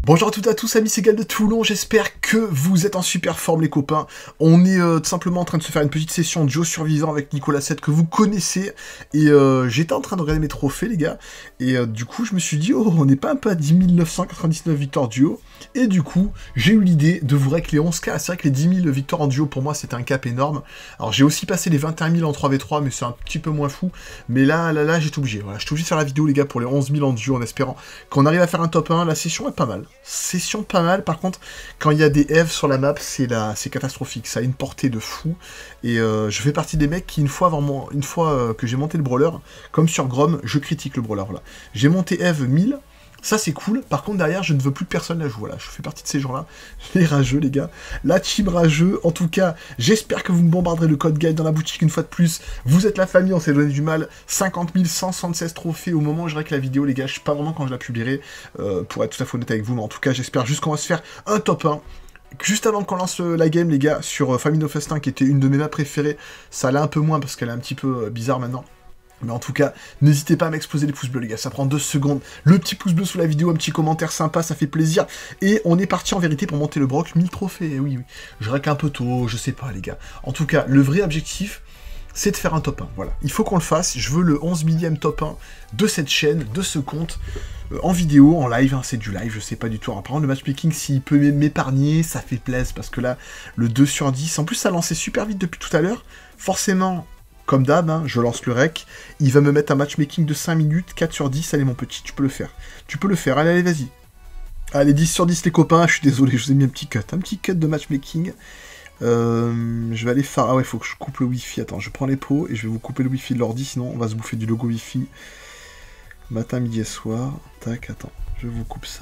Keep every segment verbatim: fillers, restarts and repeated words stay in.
Bonjour à toutes et à tous, amis, c'est Gal de Toulon, j'espère que vous êtes en super forme les copains. On est euh, tout simplement en train de se faire une petite session duo survivant avec Nicolas sept que vous connaissez. Et euh, j'étais en train de regarder mes trophées les gars, et euh, du coup je me suis dit, oh on n'est pas un peu à dix mille neuf cent quatre-vingt-dix-neuf victoires duo. Et du coup j'ai eu l'idée de vous rec les onze K, c'est vrai que les dix mille victoires en duo pour moi c'était un cap énorme. Alors j'ai aussi passé les vingt et un mille en trois v trois mais c'est un petit peu moins fou. Mais là, là, là j'étais obligé, voilà, j'étais obligé de faire la vidéo les gars pour les onze mille en duo en espérant qu'on arrive à faire un top un, la session est pas mal. Session pas mal, par contre, quand il y a des Eve sur la map, c'est la... c'est catastrophique, ça a une portée de fou, et euh, je fais partie des mecs qui, une fois, avant mon... une fois euh, que j'ai monté le brawler, comme sur Grom, je critique le brawler, là. J'ai monté Eve mille, ça c'est cool, par contre derrière je ne veux plus que personne la joue, voilà, je fais partie de ces gens-là, les rageux les gars, la team rageux, en tout cas, j'espère que vous me bombarderez le code guide dans la boutique une fois de plus, vous êtes la famille, on s'est donné du mal, cinquante mille cent soixante-seize trophées au moment où je règle la vidéo les gars, je sais pas vraiment quand je la publierai, euh, pour être tout à fait honnête avec vous, mais en tout cas j'espère juste qu'on va se faire un top un, juste avant qu'on lance euh, la game les gars, sur euh, Famine au Festin qui était une de mes maps préférées, ça allait un peu moins parce qu'elle est un petit peu euh, bizarre maintenant. Mais en tout cas, n'hésitez pas à m'exploser les pouces bleus les gars, ça prend deux secondes. Le petit pouce bleu sous la vidéo, un petit commentaire sympa, ça fait plaisir. Et on est parti en vérité pour monter le broc mille trophées, oui oui. Je règle un peu tôt, je sais pas les gars. En tout cas, le vrai objectif, c'est de faire un top un, voilà. Il faut qu'on le fasse, je veux le onze millième top un de cette chaîne, de ce compte, euh, en vidéo, en live, hein, c'est du live, je sais pas du tout. Alors, par contre, le matchmaking, s'il peut m'épargner, ça fait plaisir, parce que là, le deux sur dix, en plus ça lançait super vite depuis tout à l'heure, forcément... Comme d'hab, hein, je lance le rec, il va me mettre un matchmaking de cinq minutes, quatre sur dix, allez mon petit, tu peux le faire. Tu peux le faire, allez, allez, vas-y. Allez, dix sur dix les copains, je suis désolé, je vous ai mis un petit cut, un petit cut de matchmaking. Euh, je vais aller faire... Ah ouais, il faut que je coupe le wifi, attends, je prends les pots et je vais vous couper le wifi de l'ordi, sinon on va se bouffer du logo wifi. Matin, midi et soir, tac, attends, je vous coupe ça.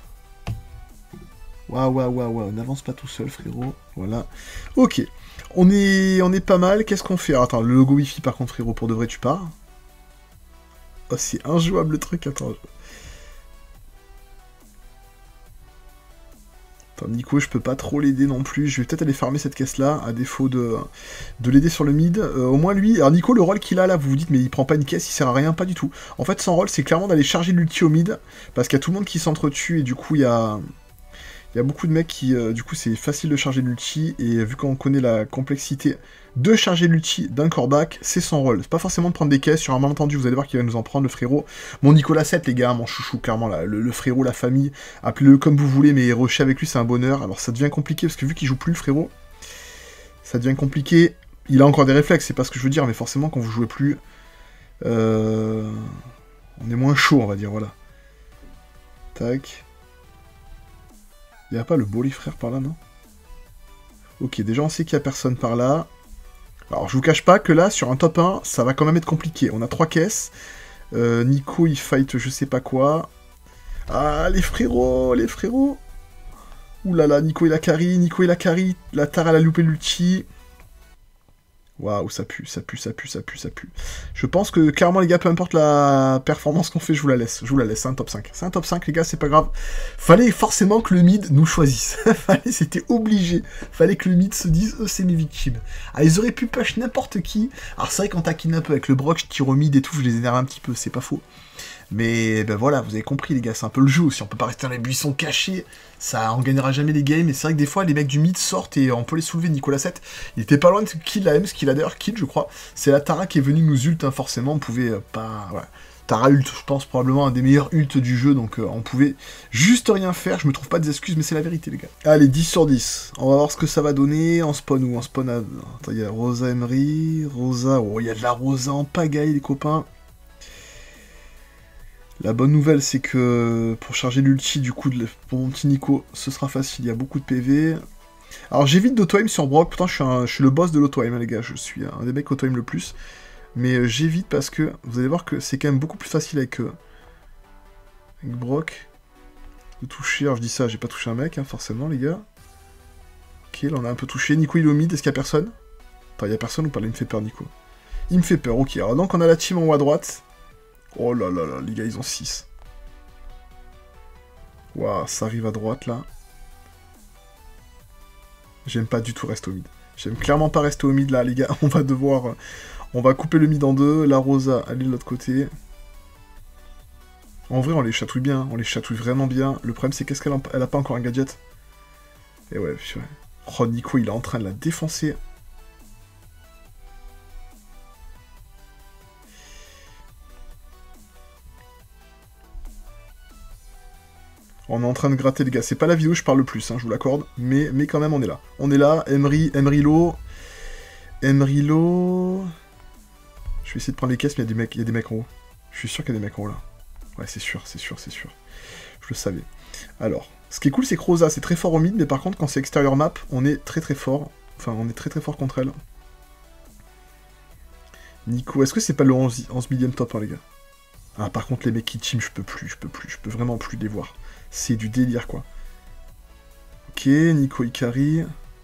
Waouh, waouh, waouh, waouh, n'avance pas tout seul frérot, voilà. Ok. On est, on est pas mal, qu'est-ce qu'on fait? Alors, attends, le logo wifi par contre frérot, pour de vrai tu pars. Oh c'est injouable le truc, attends. Attends, Nico, je peux pas trop l'aider non plus, je vais peut-être aller farmer cette caisse là, à défaut de, de l'aider sur le mid. Euh, au moins lui, alors Nico, le rôle qu'il a là, vous vous dites mais il prend pas une caisse, il sert à rien, pas du tout. En fait son rôle c'est clairement d'aller charger l'ulti au mid, parce qu'il y a tout le monde qui s'entretue et du coup il y a... Il y a beaucoup de mecs qui, euh, du coup, c'est facile de charger l'ulti, et vu qu'on connaît la complexité de charger l'ulti d'un corbac, c'est son rôle. C'est pas forcément de prendre des caisses, sur un malentendu, vous allez voir qu'il va nous en prendre, le frérot. Mon Nicolas sept, les gars, mon chouchou, clairement, là, le, le frérot, la famille, appelez-le comme vous voulez, mais rusher avec lui, c'est un bonheur. Alors ça devient compliqué, parce que vu qu'il joue plus, le frérot, ça devient compliqué. Il a encore des réflexes, c'est pas ce que je veux dire, mais forcément, quand vous jouez plus, euh... on est moins chaud, on va dire, voilà. Tac. Il n'y a pas le Bolly frère par là, non? Ok, déjà on sait qu'il n'y a personne par là. Alors je vous cache pas que là, sur un top un, ça va quand même être compliqué. On a trois caisses. Euh, Nico, il fight je sais pas quoi. Ah, les frérots, les frérots. Ouh là là, Nico il a carry, Nico il a carry. La Tara elle a loupé l'ulti. Waouh, ça pue, ça pue, ça pue, ça pue, ça pue. Je pense que, clairement, les gars, peu importe la performance qu'on fait, je vous la laisse. Je vous la laisse, c'est un top cinq. C'est un top cinq, les gars, c'est pas grave. Fallait forcément que le mid nous choisisse. Fallait, c'était obligé. Fallait que le mid se dise, eux, c'est mes victimes. Ah, ils auraient pu push n'importe qui. Alors, c'est vrai qu'on taquine un peu avec le broc, je tire au mid et tout, je les énerve un petit peu, c'est pas faux. Mais ben voilà, vous avez compris les gars, c'est un peu le jeu aussi, on peut pas rester dans les buissons cachés, ça on gagnera jamais les games, et c'est vrai que des fois les mecs du mid sortent et on peut les soulever. Nicolas sept, il était pas loin de kill la M, ce qu'il a d'ailleurs kill je crois, c'est la Tara qui est venue nous ult, hein, forcément, on pouvait euh, pas... Ouais. Tara ult, je pense probablement un des meilleurs ults du jeu, donc euh, on pouvait juste rien faire, je me trouve pas des excuses, mais c'est la vérité les gars. Allez, dix sur dix, on va voir ce que ça va donner, on spawn où? On spawn à... Attends, il y a Rosa Emery, Rosa, oh il y a de la Rosa en pagaille les copains. La bonne nouvelle, c'est que pour charger l'ulti, du coup, pour mon petit Nico, ce sera facile, il y a beaucoup de P V. Alors j'évite d'auto-aim sur Brock, pourtant je suis, un, je suis le boss de l'auto-aim, hein, les gars, je suis un des mecs auto-aim le plus. Mais euh, j'évite parce que, vous allez voir que c'est quand même beaucoup plus facile avec, euh, avec Brock de toucher. Alors je dis ça, j'ai pas touché un mec, hein, forcément, les gars. Ok, là on a un peu touché. Nico, il est au mid, est-ce qu'il y a personne? Attends, il y a personne ou pas? Là, il me fait peur, Nico. Il me fait peur, ok. Alors donc on a la team en haut à droite. Oh là là là, les gars, ils ont six. Waouh, ça arrive à droite, là. J'aime pas du tout rester au mid. J'aime clairement pas rester au mid, là, les gars. On va devoir... On va couper le mid en deux. La Rosa, elle est de l'autre côté. En vrai, on les chatouille bien, on les chatouille vraiment bien. Le problème, c'est qu'est-ce qu'elle a... Elle a pas encore un gadget. Et ouais, ouais. Oh, Nico, il est en train de la défoncer. On est en train de gratter, les gars. C'est pas la vidéo où je parle le plus, hein, je vous l'accorde. Mais, mais quand même, on est là. On est là. Emery, Emerylo. Emerylo. Je vais essayer de prendre les caisses, mais il y a des mecs, il y a des mecs en haut. Je suis sûr qu'il y a des mecs en haut, là. Ouais, c'est sûr, c'est sûr, c'est sûr. Je le savais. Alors, ce qui est cool, c'est que Rosa, c'est très fort au mid, mais par contre, quand c'est extérieur map, on est très très fort. Enfin, on est très très fort contre elle. Nico, est-ce que c'est pas le onze millième top, hein, les gars? Ah, par contre, les mecs qui team, je peux plus, je peux plus, je peux vraiment plus les voir. C'est du délire, quoi. Ok, Nico Ikari.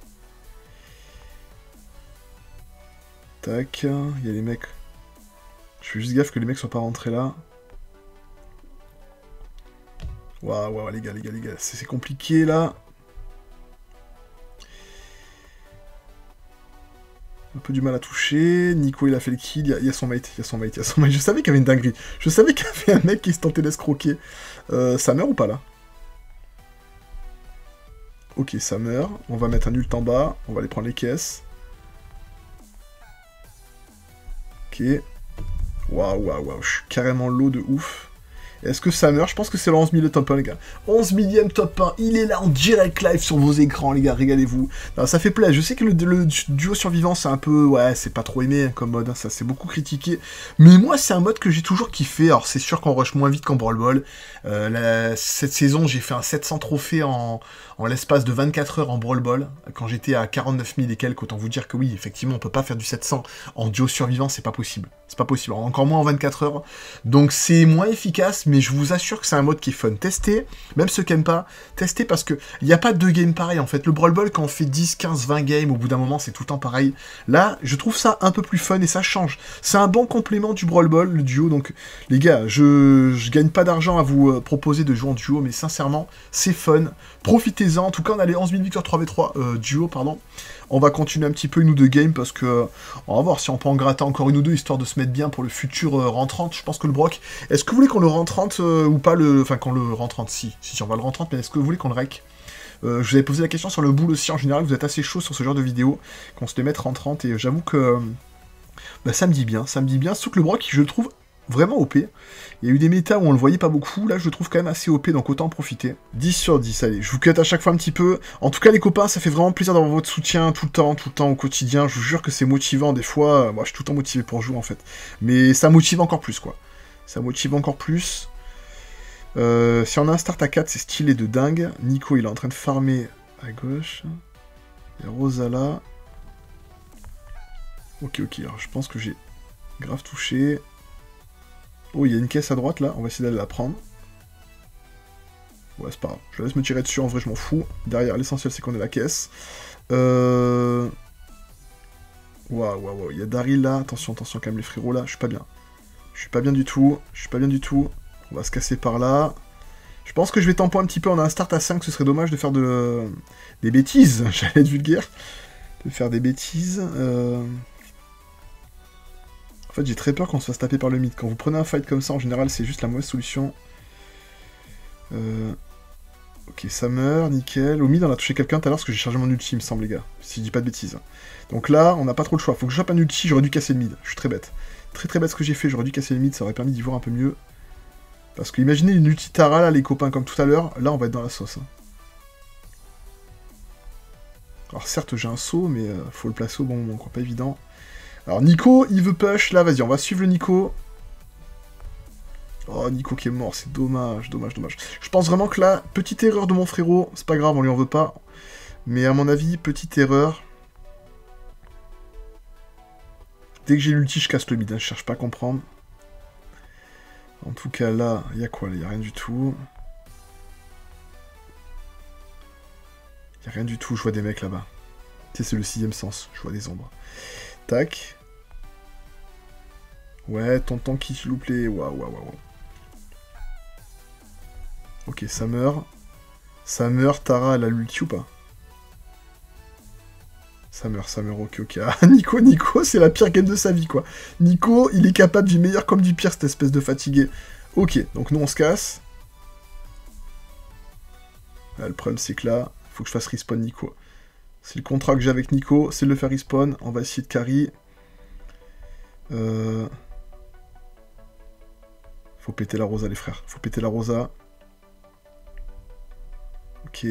Tac, il y a les mecs. Je fais juste gaffe que les mecs soient pas rentrés là. Waouh, waouh, les gars, les gars, les gars, c'est compliqué, là. Un peu du mal à toucher. Nico, il a fait le kill. Il y, y a son mate, il y a son mate, il y a son mate. Je savais qu'il y avait une dinguerie. Je savais qu'il y avait un mec qui se tentait d'escroquer. Euh, ça meurt ou pas, là? Ok, ça meurt. On va mettre un ult en bas. On va aller prendre les caisses. Ok. Waouh, waouh, waouh. Je suis carrément low de ouf. Est-ce que ça meurt? Je pense que c'est le onze millième top un, les gars. onze millième top un. Il est là en direct live sur vos écrans, les gars. Régalez-vous. Ça fait plaisir. Je sais que le, le duo survivant, c'est un peu... Ouais, c'est pas trop aimé hein, comme mode. Hein, ça, c'est beaucoup critiqué. Mais moi, c'est un mode que j'ai toujours kiffé. Alors, c'est sûr qu'on rush moins vite qu'en Brawl Ball. Euh, la, cette saison, j'ai fait un sept cents trophées en, en l'espace de vingt-quatre heures en Brawl Ball. Quand j'étais à quarante-neuf mille et quelques, autant vous dire que oui, effectivement, on peut pas faire du sept cents en duo survivant. C'est pas possible. C'est pas possible. Alors, encore moins en vingt-quatre heures. Donc, c'est moins efficace, mais je vous assure que c'est un mode qui est fun. Testez, même ceux qui n'aiment pas, testez parce que il n'y a pas deux games pareils en fait. Le Brawl Ball, quand on fait dix, quinze, vingt games, au bout d'un moment, c'est tout le temps pareil. Là, je trouve ça un peu plus fun et ça change. C'est un bon complément du Brawl Ball, le duo. Donc, les gars, je, je gagne pas d'argent à vous euh, proposer de jouer en duo, mais sincèrement, c'est fun. Profitez-en. En tout cas, on a les onze mille victoires trois v trois euh, duo, pardon. On va continuer un petit peu une ou deux games parce que euh, on va voir si on peut en gratter encore une ou deux histoire de se mettre bien pour le futur euh, rentrant. Je pense que le Brock. Est-ce que vous voulez qu'on le rentrante euh, ou pas le. Enfin, qu'on le rentrante, si. Si, si, on va le rentrante, mais est-ce que vous voulez qu'on le rec euh, Je vous avais posé la question sur le boule aussi en général. Vous êtes assez chaud sur ce genre de vidéo qu'on se les mette rentrante et j'avoue que. Euh, bah, ça me dit bien. Ça me dit bien. Surtout que le Brock, je le trouve vraiment O P. Il y a eu des méta où on le voyait pas beaucoup, là je le trouve quand même assez O P, donc autant en profiter. dix sur dix, allez, je vous cut à chaque fois un petit peu. En tout cas les copains, ça fait vraiment plaisir d'avoir votre soutien tout le temps, tout le temps au quotidien, je vous jure que c'est motivant, des fois, moi je suis tout le temps motivé pour jouer en fait. Mais ça motive encore plus quoi, ça motive encore plus. Euh, si on a un start à quatre, c'est stylé de dingue. Nico il est en train de farmer à gauche. Il y a Rosa là. Ok ok, alors je pense que j'ai grave touché. Oh, il y a une caisse à droite, là. On va essayer d'aller la prendre. Ouais, c'est pas grave. Je laisse me tirer dessus. En vrai, je m'en fous. Derrière, l'essentiel, c'est qu'on ait la caisse. Euh... Waouh, waouh, waouh. Il y a Daryl, là. Attention, attention, quand même, les frérots, là. Je suis pas bien. Je suis pas bien du tout. Je suis pas bien du tout. On va se casser par là. Je pense que je vais tempo un petit peu. On a un start à cinq. Ce serait dommage de faire de... des bêtises. J'allais être vulgaire. De faire des bêtises. Euh... En fait, j'ai très peur qu'on se fasse taper par le mid. Quand vous prenez un fight comme ça, en général, c'est juste la mauvaise solution. Euh... Ok, ça meurt, nickel. Au mid, on a touché quelqu'un tout à l'heure parce que j'ai chargé mon ulti, il me semble, les gars. Si je dis pas de bêtises. Donc là, on n'a pas trop le choix. Faut que je chope un ulti, j'aurais dû casser le mid. Je suis très bête. Très très bête ce que j'ai fait, j'aurais dû casser le mid, ça aurait permis d'y voir un peu mieux. Parce que imaginez une ulti Tara, là, les copains, comme tout à l'heure. Là, on va être dans la sauce. Hein. Alors certes, j'ai un saut, mais euh, faut le placer au bon moment, quoi. Pas évident. Alors Nico, il veut push, là vas-y, on va suivre le Nico. Oh, Nico qui est mort, c'est dommage, dommage, dommage. Je pense vraiment que là, petite erreur de mon frérot, c'est pas grave, on lui en veut pas. Mais à mon avis, petite erreur. Dès que j'ai l'ulti, je casse le mid, hein, je cherche pas à comprendre. En tout cas là, il y a quoi là? Il y a rien du tout. Il y a rien du tout, je vois des mecs là-bas. Tu sais, c'est le sixième sens, je vois des ombres. Tac. Ouais, tonton qui s'il vous plaît. Waouh, waouh, waouh. Ok, ça meurt. Ça meurt. Tara, elle a l'ulti ou pas? Ça meurt, ça meurt. Ok, ok. Ah, Nico, Nico, c'est la pire game de sa vie, quoi. Nico, il est capable du meilleur comme du pire, cette espèce de fatigué. Ok, donc nous on se casse. Là, le problème c'est que là, il faut que je fasse respawn Nico. C'est le contrat que j'ai avec Nico, c'est de le faire respawn. On va essayer de carry. Euh... Faut péter la Rosa les frères, faut péter la Rosa. Ok.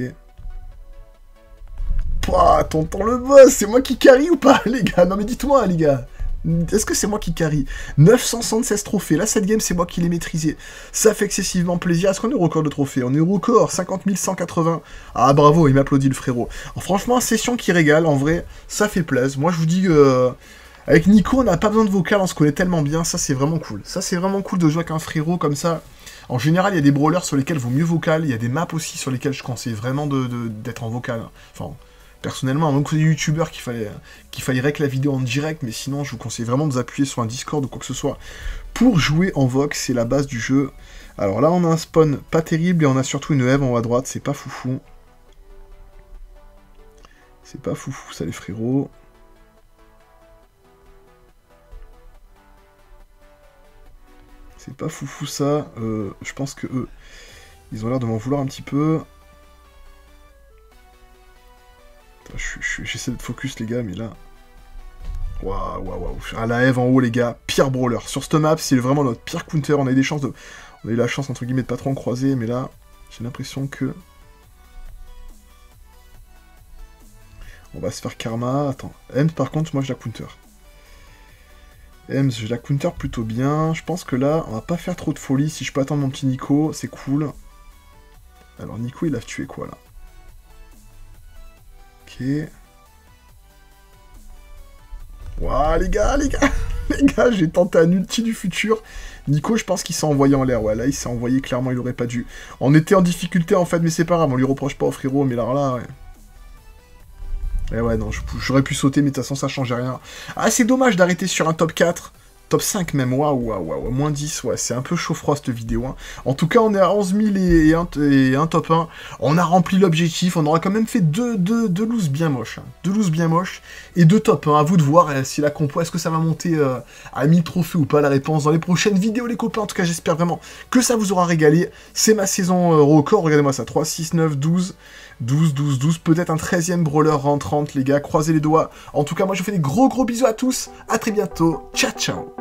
Pouah, tonton le boss, c'est moi qui carry ou pas, les gars? Non mais dites-moi, les gars. Est-ce que c'est moi qui carry? neuf cent soixante-seize trophées. Là, cette game, c'est moi qui l'ai maîtrisé. Ça fait excessivement plaisir. Est-ce qu'on est au record de trophées? On est au record, cinquante mille cent quatre-vingts. Ah, bravo, il m'applaudit, le frérot. Alors, franchement, session qui régale, en vrai, ça fait plaisir. Moi, je vous dis, euh, avec Nico, on n'a pas besoin de vocal, on se connaît tellement bien. Ça, c'est vraiment cool. Ça, c'est vraiment cool de jouer avec un frérot comme ça. En général, il y a des brawlers sur lesquels vaut mieux vocal. Il y a des maps aussi sur lesquelles je conseille vraiment d'être de, de, en vocal. Enfin... Personnellement, même que des youtubeurs qu'il fallait, qu'il fallait rec la vidéo en direct, mais sinon, je vous conseille vraiment de vous appuyer sur un Discord ou quoi que ce soit pour jouer en Vox, c'est la base du jeu. Alors là, on a un spawn pas terrible et on a surtout une Eve en haut à droite, c'est pas foufou. C'est pas foufou, ça les frérots. C'est pas foufou ça, euh, je pense que eux, ils ont l'air de m'en vouloir un petit peu. J'essaie d'être focus les gars, mais là... Waouh, waouh, waouh. Ah, la Eve en haut les gars, pire brawler. Sur cette map, c'est vraiment notre pire counter. On a eu des chances de... On a eu la chance entre guillemets de pas trop en croiser, mais là, j'ai l'impression que... On va se faire karma. Attends. Ems par contre, moi je la counter. Ems, je la counter plutôt bien. Je pense que là, on va pas faire trop de folie. Si je peux attendre mon petit Nico, c'est cool. Alors Nico, il a tué quoi là? Ok. Waouh, les gars, les gars, les gars, j'ai tenté un ulti du futur. Nico, je pense qu'il s'est envoyé en l'air. Ouais, là, il s'est envoyé, clairement, il aurait pas dû. On était en difficulté, en fait, mais c'est pas grave, on lui reproche pas au frérot, mais alors là, ouais. Eh ouais, non, j'aurais pu sauter, mais de toute façon, ça changeait rien. Ah, c'est dommage d'arrêter sur un top quatre. Top cinq même, waouh, waouh, waouh, moins dix, ouais, c'est un peu chaud froid cette vidéo. Hein. En tout cas, on est à onze mille et un, et un top un. On a rempli l'objectif, on aura quand même fait deux, deux, deux looses bien moches. Hein. Deux looses bien moches et deux top un. À vous de voir euh, si la compo, est-ce que ça va monter euh, à mille trophées ou pas, la réponse dans les prochaines vidéos, les copains. En tout cas, j'espère vraiment que ça vous aura régalé. C'est ma saison euh, record, regardez-moi ça, trois, six, neuf, douze. douze, douze, douze, peut-être un treizième brawler rentrante, les gars, croisez les doigts. En tout cas, moi, je vous fais des gros gros bisous à tous. À très bientôt. Ciao, ciao.